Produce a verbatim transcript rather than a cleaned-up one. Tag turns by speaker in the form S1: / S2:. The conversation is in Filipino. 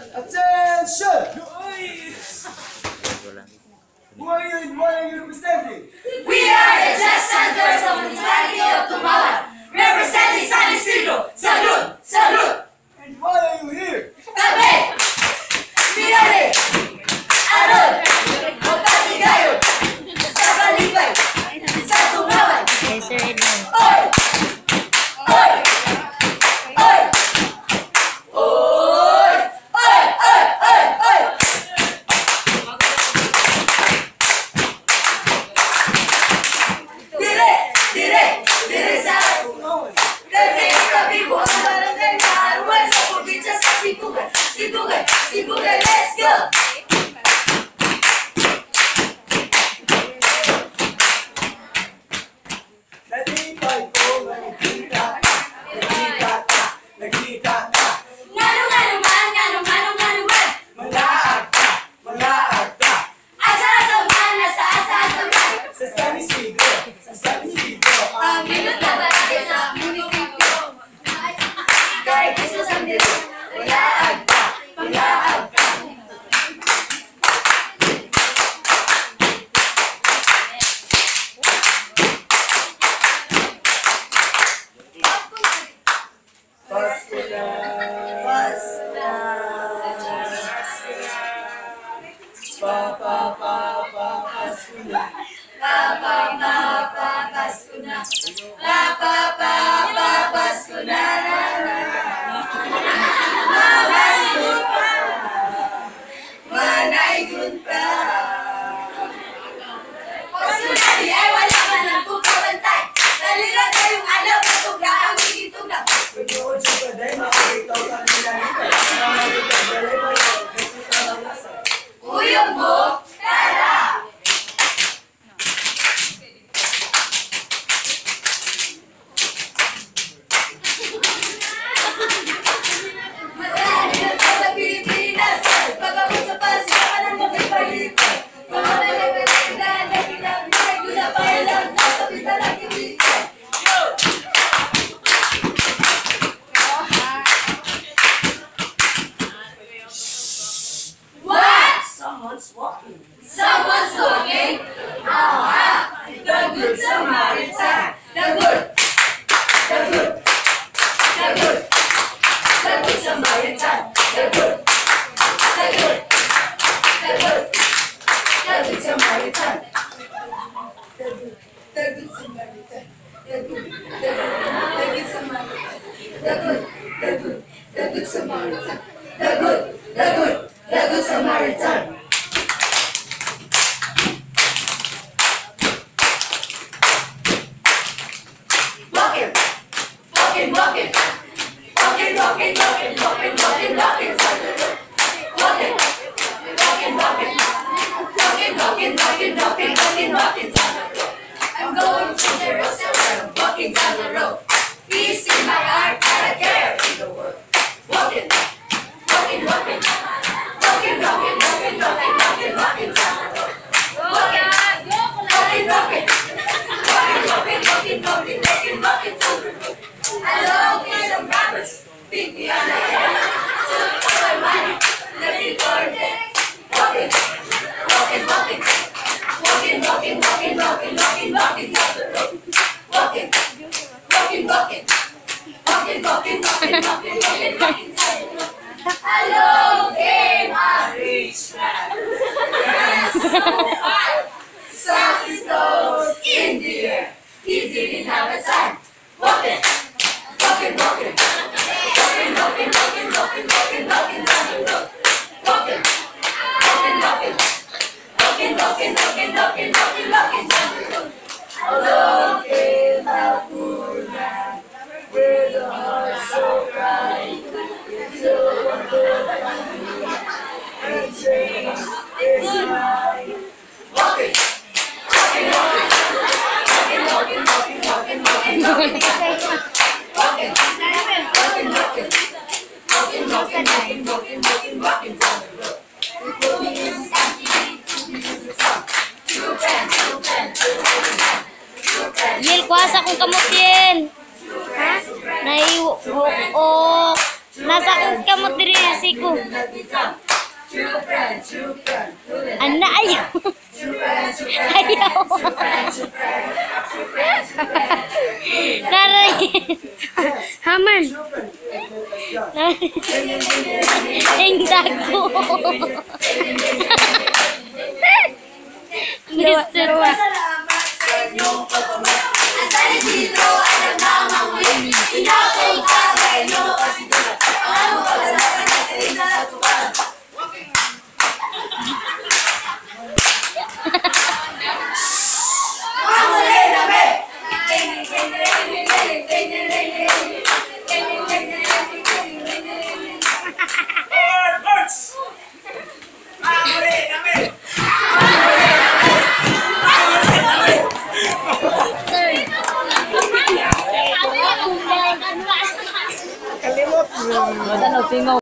S1: Attention! Who are you and what are you representing?
S2: We are the jazz chanters of the municipality of Tungawan, representing San Isidro. Salud! Salud!
S1: And why are you here?
S2: Kami! Pinali! Aron! Magkatigayon! Sa Kalibay! Sa Tungawan! Oy! Oy! Oy! Oy! Oy! Oy! Oy! Oy! Dire! Dire! Dire sa Tungawan! Dire sa Bibo! Ang barangay na Arwal sa probinsya sa Sibugay! Sibugay! Sibugay! Let's go!
S1: Nalipay ko, nakikita ka, nakikita ka, nakikita ka.
S2: Ngano ngano man, ngano ngano ngano man.
S1: Malaag ka, malaag ka.
S2: Asa-asa man, asa-asa man.
S1: Sa San Isidro, sa San Isidro.
S2: Ang minut na barangay sa munisipyo. Kahit iso sa dito, malaag ka, malaag ka.
S1: Pasko na, Pasko na, pa pa pa pa Pasko na.
S2: Pa pa pa pa Pasko na. Pa pa pa pa Pasko na na na. Mapasko pa. Manaygon pa. Pasko na di ay wala man ang pagkabantay. Talira kayong alaw na tuga ang higitong na.
S1: Pagnood sa kaday, makikita ka nila nito. Makikita ka nila nito. Nakikita ka nasa.
S2: Uyong mo, tara! Madali na tayo sa Pilipinas. Pagkabot sa pasiyakan ng mga palipan. Mga palipitan, nakilang nilay, doon na payalang nasa pitalang kibigan. What?
S1: Someone's walking.
S2: Someone's walking? Aha! The Good Samaritan! The Good! The Good! The Good! The Good Samaritan! The Good! The Good! The Good! The Good Samaritan! The Good! The Good Samaritan! The Good! The Good! The Good Samaritan! The Good! The Good! The Good Samaritan! The Good! The Good! The Good Samaritan! Walking, walking, walking, walking, walking, walking, walking, walking, walking, walking, walking, walking, walking, walking, walking, walking, walking, walking down the road. I'm going to Jerusalem, walking down the road. Peace in my heart, that I carry the world. Walking, walking, walking, walking, walking, walking, walking, walking, walking down the road. Walking, walking, walking. Walking, walking, walking, walking, walking, walking through the road. Along with some robbers, beat me on the head. Took all my money, let me go dead. Walking, walking, walking, walking, walking, walking, walking, walking, walking down the road. Walking, walking, walking, walking, walking, walking, walking, walking, walking down the road. Along came a rich man. Yes, so high. Suck his nose in the air. He didn't have a time. Walking, walking, walking, walking, walking, walking, walking, walking, walking down the road. Walking, walking, walking, walking, walking, walking, walking, walking, walking down the road. Along came a poor man with a heart so bright. He took a good family and changed his mind. Walking. Walking, walking, walking, walking, walking, walking, walking, walking, walking, walking, walking, walking, walking, walking, walking down the road. People use empty to use the sun. Two pens, two pens, two pens, two pens.
S3: Yel, kuha sa kong kamot yan. Ha? Naiwo. Oo. Nasa kong kamot diri, siko.
S2: and let me jump. True friend, true friend, who the heck
S3: Ana, ayaw.
S2: True friend, true friend,
S3: Ayaw.
S2: true friend, true friend, true friend, true friend.
S3: Naray. Haman.
S1: Children, let us jump.
S3: Ang dago. Mister Wa.
S2: Salamat sa inyong pagmamahal. Ang sanisito ay nagmamahuli. Inakong kagay nyo